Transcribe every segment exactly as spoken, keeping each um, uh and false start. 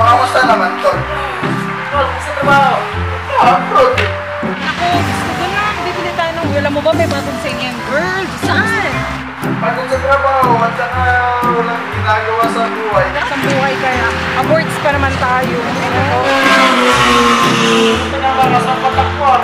kamusta naman, Tol? Tol, sa trabaho? Ah, Tol. Ako, gusto ko na. Bibili tayo ng... Alam mo ba, may bagong singing girl. Saan? Pagod sa trabaho at saka walang ginagawa sa buhay. Sa buhay kaya. Awards pa naman tayo. Ito na mga sa patakwar.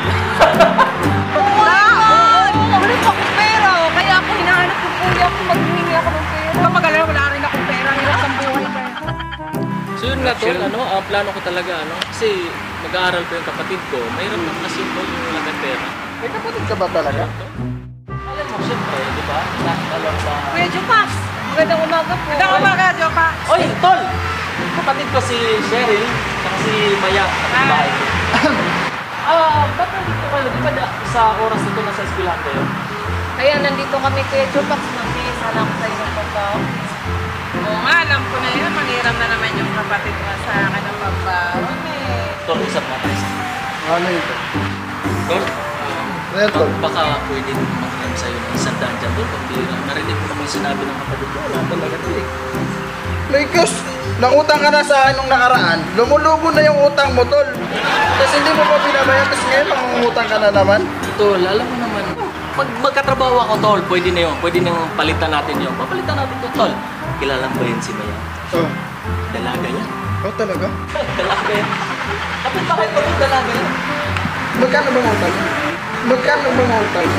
Wala pa akong pera. Kaya ako hinahanap yung kuya ko. Maghihingi ako ng pera. Kamagala, wala rin akong pera. Hirap sa buhay kaya. So yun nga tol, ano, ang plano ko talaga, ano, kasi mag-aaral pa yung kapatid ko, mahirap na kasi tol yung wala ng pera. May kapatid ka ba talaga? Alam mo, siyempre, di ba? Alam ba? Kuya Jupax, magandang umaga po. Magandang umaga, Jupax. Oy, tol! Kapatid ko si Cheryl, saka si Maya, kapitbahay ko. Ah, ba't nandito kayo? Di ba da- sa oras na ito nasa eskwelahan kayo? Kaya nandito kami, Kuya Jupax. Mag-iisa lang tayo ng pagkaw. Oo nga, alam ko na yun. Mangiram na naman yung kapatid mo sa akin ng pagkaon eh. Tol, usap nga tayo. Ano yun, Tol? Tol, Ano, Tol? baka pwede makiram sa'yo ng isang daan dyan, Tol. Pambira, narinig mo naman sinabi ng kapatid ko. Wala talaga ito eh. Lakers, nangutang ka na sa akin nung nakaraan. Lumulubo na yung utang mo, Tol. Tapos hindi mo pa binabayan, tapos ngayon mangungutang ka na naman. Tol, alam mo naman, pag magkatrabaho ako, Tol, pwede na yun. Pwede nang palitan natin yun. Papalitan natin to, Tol. Kilala mo ba yun si Maya? Oh, Dalaga yan. oh talaga? Dalaga yan. Kapit pa kayo pag dalaga yan. Magkano ba utang? Magkano ba utang?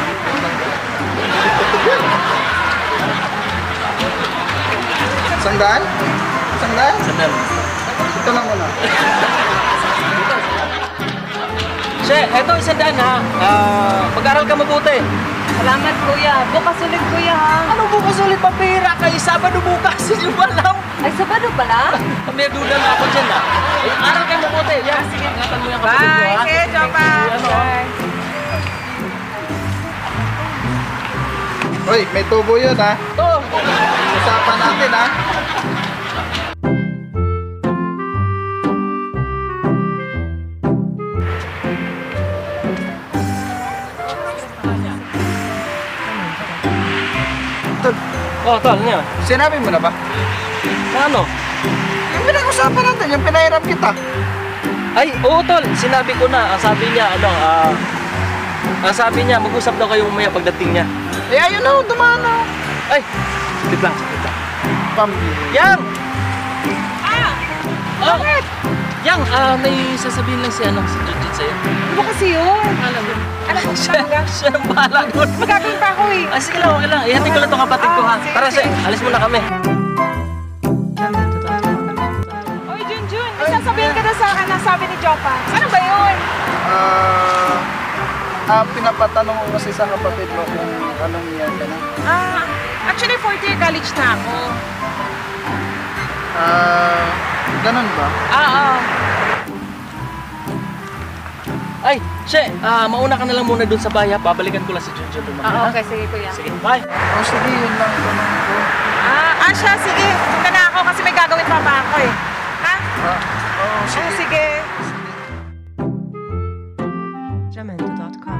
Sandaan? Sandaan? Sandal. Ito lang muna. Che, eto isang daan ha. Ah, mag-aral ka mabuti. Salamat, Kuya. Bukas ulit, Kuya, ha? Ano bukas ulit papira kay Sabado bukas? Hindi mo alam. Ay, Sabado pala? May duda na ako dyan ha. Ay, aral kayo mabuti. Yan, sige. Ingatan mo yung kapatid ko ha. Kuya Jupax. Ano? Bye. Hoy, may tubo yun ha. To. Usapan natin ha. Tol, Oh, tol, niya. sinabi mo na ba? Ano? Yung pinag-usapan natin, yung pinahiram kita. Ay, oo tol, sinabi ko na. Ang sabi niya, ano, ah... ang sabi niya, mag-usap daw kayo mamaya pagdating niya. Eh ayun na, dumaan na. Ay, sakit lang, sakit lang. Pambili. Yang! Ah! Oh, Yang, ah, may sasabihin lang si, ano, si Jujit sa'yo. Ano ba kasi yun? Alam mo. Ano ba Siya, siya ang bahala doon. Magagawin pa ako eh. Ah, sige lang, okay lang. Ihatid ko lang itong kapatid ko, ha. Ah, sige, Tara, sige. siya, alis muna kami. Oy, Junjun, may sasabihin ka na sa akin na sabi ni Jupax. Ano ba yun? Ah, ah, pinapatanong ko kasi sa kapatid mo kung anong year ka na. Ah, actually, fourth year college na ako. Ah, ganun ba? Ah, ah. Ay, siya, ah, mauna ka na lang muna doon sa bahay, ha. Babalikan ko lang si Junjun doon. Ah, okay, sige, Kuya. Sige, bye. Oh, sige, yun lang tanong ko. Ah, ah, siya, sige. Punta na ako kasi may gagawin pa pa ako eh. Ha? Ah, oh, Ah, sige. sige. jamendo dot com.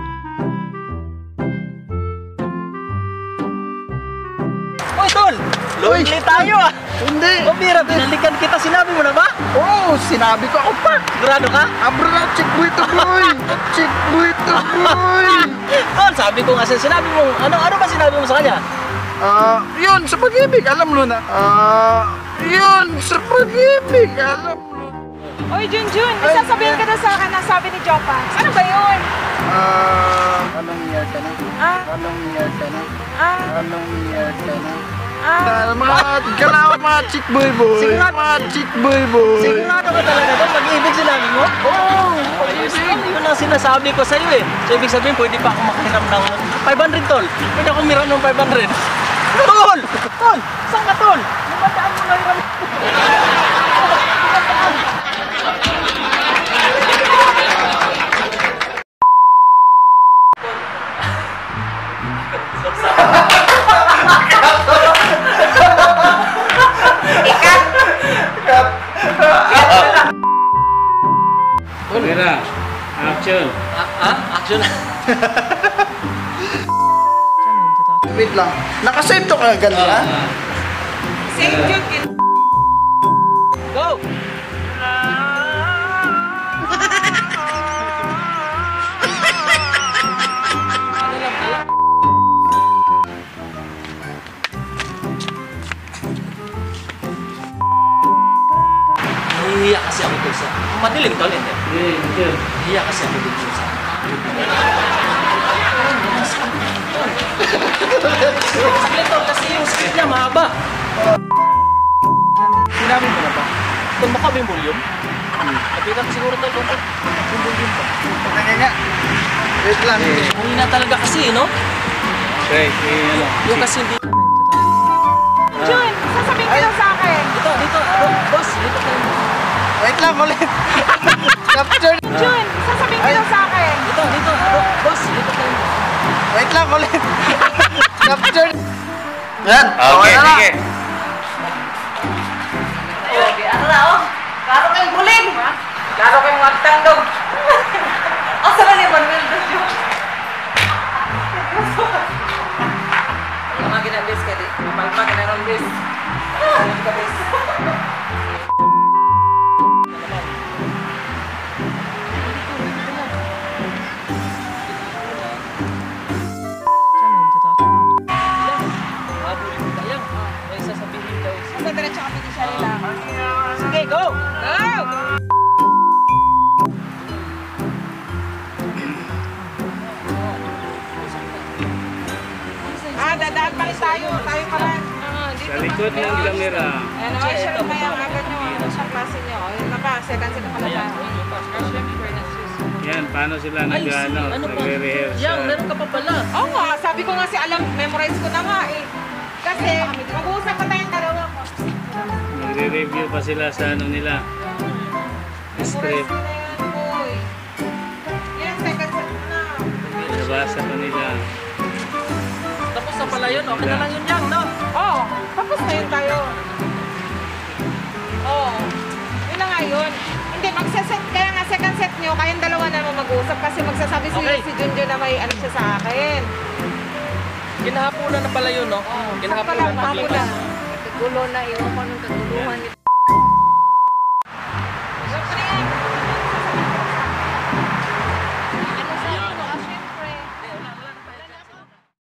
Uy, tol! Lonely tayo, ah! Hindi. Pambira, binalikan kita. Sinabi mo na ba? Oo, oh, sinabi ko ako pa. Sigurado ka? Abro na, chick boy to boy. Chick boy to boy. Tol, sabi ko nga, sinabi mo, ano, ano ba sinabi mo sa kanya? Ah, yun, sa pag-ibig, alam mo na. Ah, yun, sa pag-ibig, alam mo. Oy, Junjun, may Ay, sasabihin ka na sa akin na sabi ni Jupax. Ano ba yun? Ah, anong year ka na? Ah, Anong year ka na? ah, Anong year ka na? ah. Ah, mga galaw, mga chick boy boy. Sigurado- Mga chick boy boy. Sigurado ka talaga doon? Pag-ibig sinabi mo? Oo! Oh, yun ang sinasabi ko sa'yo eh. So, ibig sabihin, pwede pa ako makahiram ng five hundred, tol. Pwede ako miram ng five hundred. Tol! Tol! Saan ka, tol? Lumandaan mo na hiram. Kamera, action. Ah, ah? Action. jamendo dot com. Wait lang. Nakasave to ka ganun, ha? Save Jun. Go! madilim tol, hindi. Hindi, action. Iya kasi ako dito sa... Saglit tol, kasi yung script niya mahaba. Sinabi mo na ba? Tol, baka ba yung volume? Kapitan ko siguro tol, kung yung volume ba? Teka nga. Wait lang. Mahina talaga kasi, no? Okay, eh, ano. Yung kasi hindi... Jun, sasabihin ko lang sa akin. Dito, dito, bo- boss, dito tayo. Wait lang ulit. Capture. Jun, sasabihin ko lang sa akin. Dito, dito, bo- boss, dito tayo. Wait lang ulit. Capture. Yan. Okay, na. sige. Okay, ano na oh? Klaro kayong bulim. Klaro kayong magtandog. Asa na ni Manuel Dosyo? Mga ginabis ka di. Mapalpa ka na ng bis. Ano ka bis? Jamendo dot com. Habulin mo tayo. May sasabihin daw. Sa diretso kami ni Sharila. Sige, go! Go! Ah, dadaan pa rin tayo. Tayo pa rin. Ah, dito Sa likod ng camera. Ano, ay, siya mamaya agad nyo. Ano siyang klase nyo? Ayun na pa, second set na pala tayo. Yan, paano sila Ay, nag, si, ano, ano pa? nagre-rehearsal. Yang, meron ka pa pala. Oo nga, sabi ko nga si Alam, memorize ko na nga eh. Kasi, mag-uusap pa tayong dalawa ko. Nagre-review pa sila sa ano nila. Memorize Script. ko na yan, boy. Yan, second set mo na. Nabasa pa nila. Tapos na pala yun. Okay na lang yun, Yang, no? Oo, oh, tapos na yun tayo. Oo, oh, yun na nga yun. Hindi, magsaset, kaya nga second set nyo, kayong dalawa naman mag-uusap kasi magsasabi si, Okay. si Junjun na may ano siya sa akin. Ginahapunan na pala yun, no? Oo, Ginahapunan sakto lang, paglipas. mahapunan. Kagulo na, iwan ko nung kaguluhan.